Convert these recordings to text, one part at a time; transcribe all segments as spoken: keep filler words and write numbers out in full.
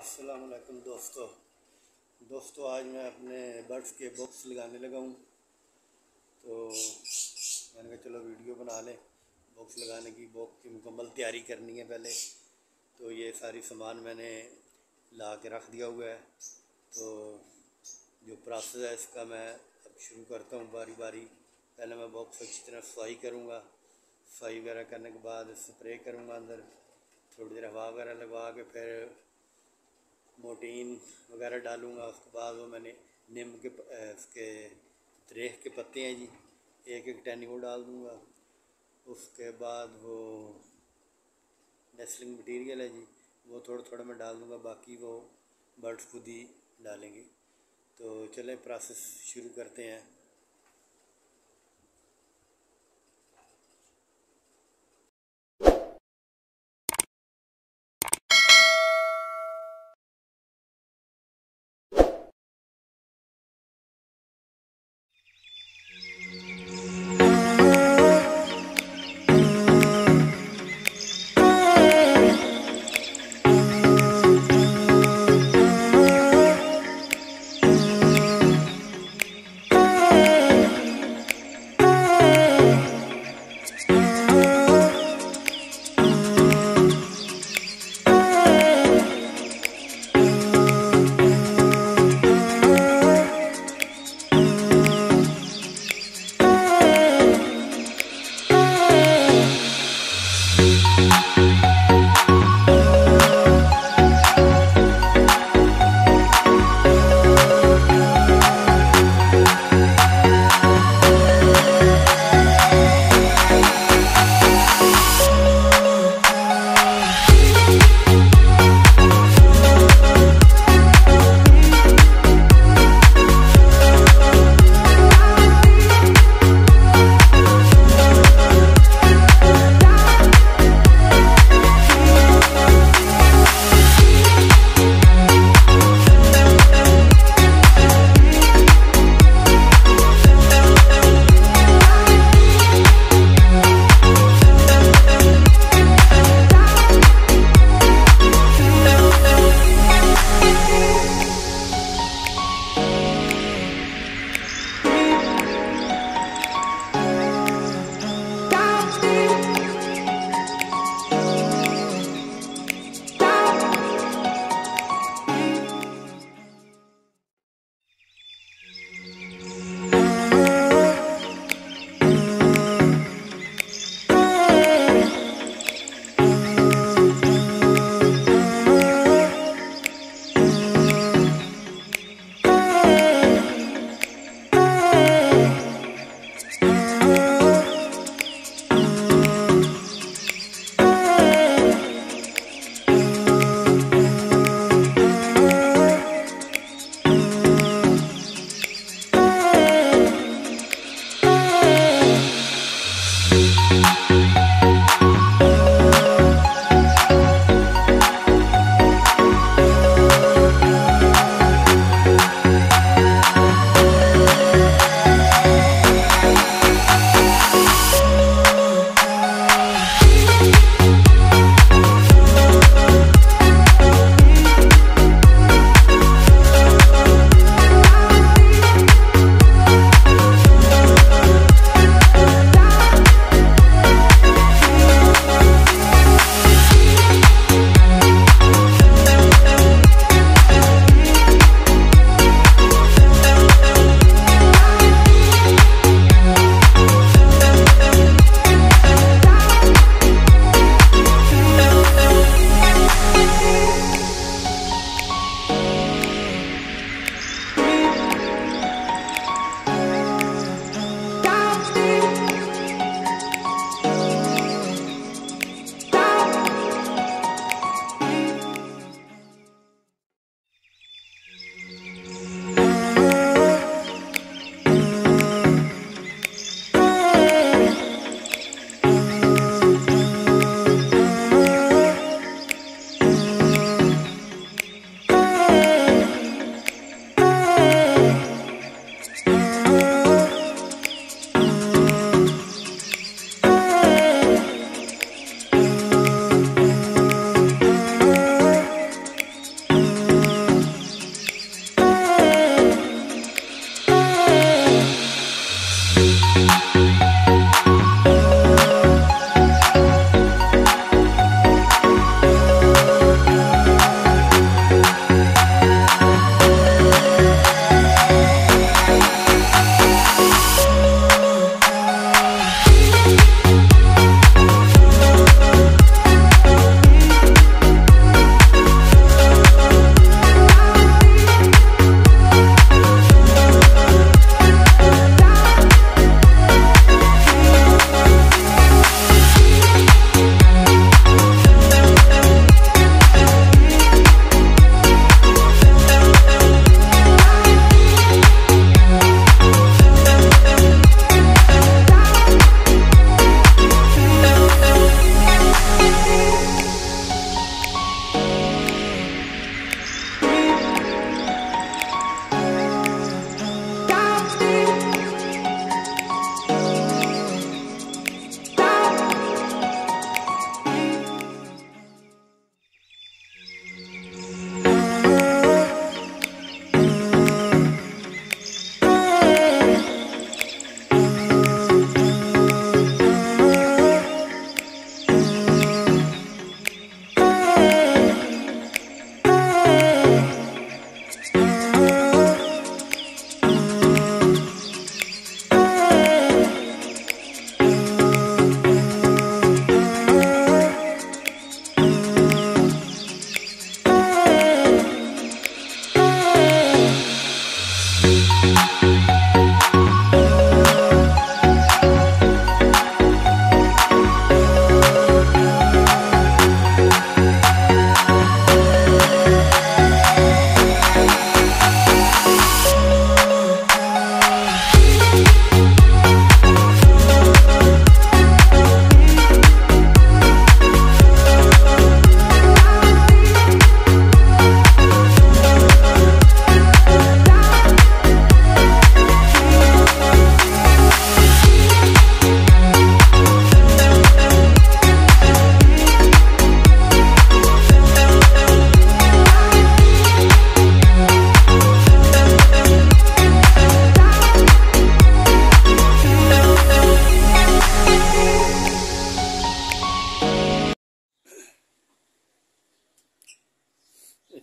अस्सलाम-ओ-अलैकुम दोस्तों दोस्तों आज मैं अपने बर्ड्स के बॉक्स लगाने लगा हूँ। तो मैंने कहा चलो वीडियो बना लें। बॉक्स लगाने की बॉक्स की मुकम्मल तैयारी करनी है पहले। तो ये सारी सामान मैंने ला के रख दिया हुआ है। तो जो प्रोसेस है इसका मैं अब शुरू करता हूँ बारी बारी। पहले मैं बॉक्स अच्छी तरह सफाई करूँगा। सफाई वगैरह करने के बाद स्प्रे करूँगा अंदर, थोड़ी देर हवा वगैरह लगवा के फिर मोटीन वगैरह डालूँगा। उसके बाद वो मैंने नीम के उसके दरेख के पत्ते हैं जी, एक एक टहनी वो डाल दूँगा। उसके बाद वो नेस्लिंग मटीरियल है जी, वो थोड़ा थोड़ा मैं डाल दूँगा, बाकी वो बर्ड्स खुद ही डालेंगे। तो चलें प्रोसेस शुरू करते हैं।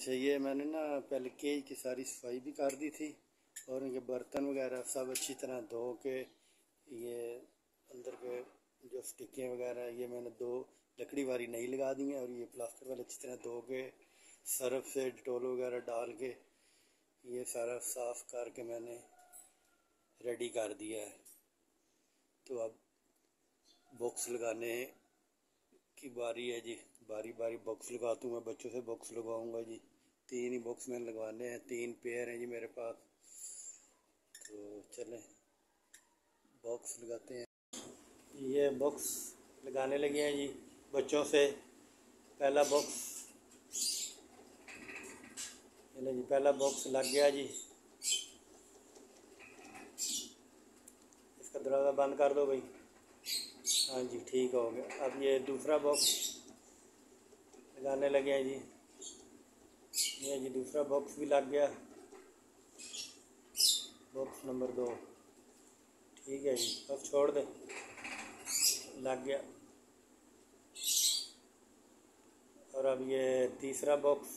अच्छा, ये मैंने ना पहले केज की सारी सफाई भी कर दी थी और इनके बर्तन वगैरह सब अच्छी तरह धो के, ये अंदर के जो स्टिकें वगैरह ये मैंने दो लकड़ी वाली नई लगा दी हैं और ये प्लास्टर वाले अच्छी तरह धो के सर्फ से डिटोल वगैरह डाल के ये सारा साफ़ करके मैंने रेडी कर दिया है। तो अब बॉक्स लगाने की बारी है जी, बारी बारी बॉक्स लगाता हूँ मैं, बच्चों से बॉक्स लगवाऊंगा जी। तीन ही बॉक्स मैंने लगवाने हैं, तीन पेयर हैं जी मेरे पास। तो चलें बॉक्स लगाते हैं। ये बॉक्स लगाने लगे हैं जी बच्चों से। पहला बॉक्स चले जी, पहला बॉक्स लग गया जी। इसका दरवाज़ा बंद कर दो भाई। हाँ जी, ठीक हो गया। अब ये दूसरा बॉक्स लगाने लगे हैं जी। ये जी दूसरा बॉक्स भी लग गया, बॉक्स नंबर दो। ठीक है जी, अब छोड़ दे, लग गया। और अब ये तीसरा बॉक्स,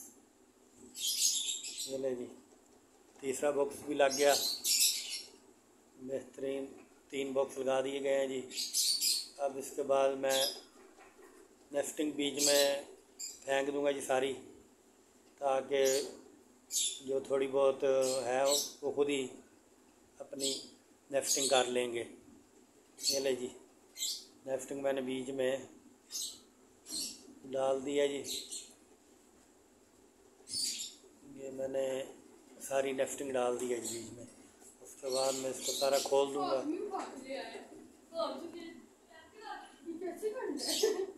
ये ले जी, तीसरा बॉक्स भी लग गया। बेहतरीन, तीन बॉक्स लगा दिए गए हैं जी। अब इसके बाद मैं नेस्टिंग बीज में फेंक दूंगा जी सारी, ताकि जो थोड़ी बहुत है वो खुद ही अपनी नेस्टिंग कर लेंगे। ये ले जी, नेस्टिंग मैंने बीज में डाल दिया जी। ये मैंने सारी नेस्टिंग डाल दी है जी बीज में। उसके बाद मैं इसको सारा खोल दूंगा।